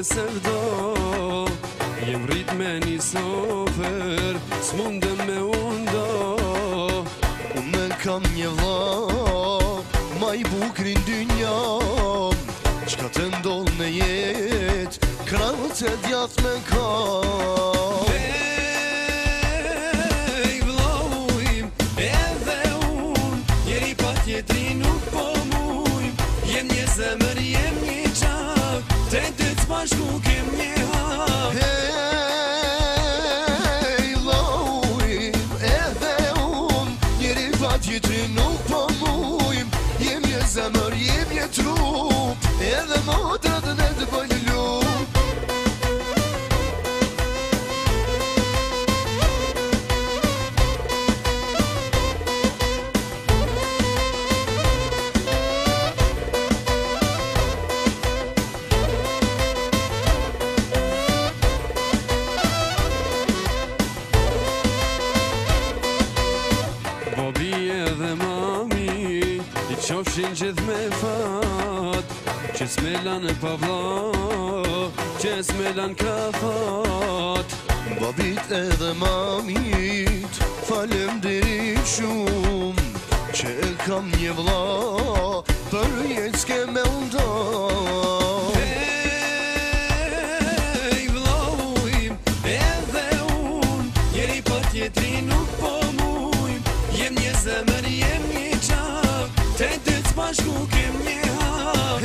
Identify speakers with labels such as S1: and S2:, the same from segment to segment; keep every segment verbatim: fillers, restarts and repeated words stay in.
S1: sevdo jem rrit me një sofer, s'mundem me undo.
S2: Unë kam një vlla, ma i bukrin dynja, qka të ndoll në jet, krahët e djath me kam.
S1: Ej, vllohim, edhe unë, njeri pa tjetri nuk po mujm, jem një zemër, jem një qak, të të të bashku kem një hak.
S2: Ej, vllohim, edhe unë, njeri pa tjetri nuk po mujm, jem një zemër, jem një trup, edhe motrat në të bëjnë lup.
S1: Bobi edhe mami i qofshin gjithë me fat, që s'melan e pa vlla, që s'melan ka fat.
S2: Babit edhe mamit, falem derit shumë, që e kam një vlla, për jetë s'ke me nda.
S1: Ej, vllohim, edhe unë, njeri pa tjetri nuk po mujm, jem një zemër, jem një qak, të të të bashku kem një hak.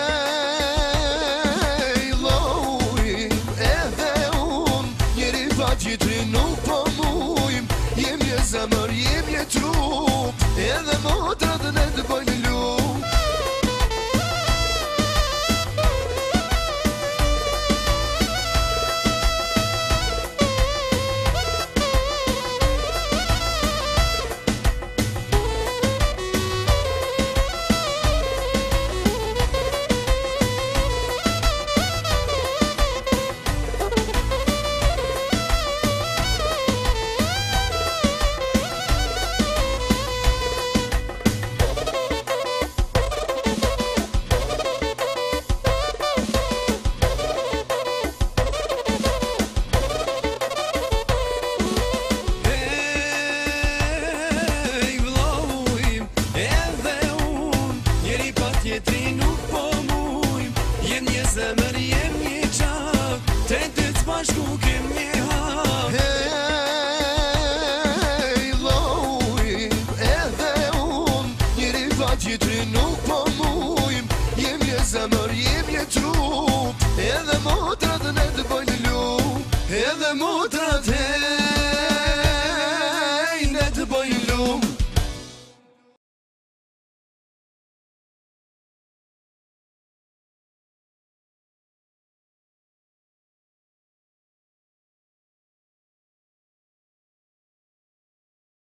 S2: Ej, vllohim, edhe unë, njeri pa tjetri nuk po mujm, jem një zemër, jem një trup, edhe motrat në të bëjnë lup.
S1: Tjetri nuk po mujm, jem një zemër, jem një qak, të të të bashku kem një hak.
S2: Ej, vllohim, edhe unë, njeri pa tjetri nuk po mujm, jem një zemër, jem një trup, edhe mot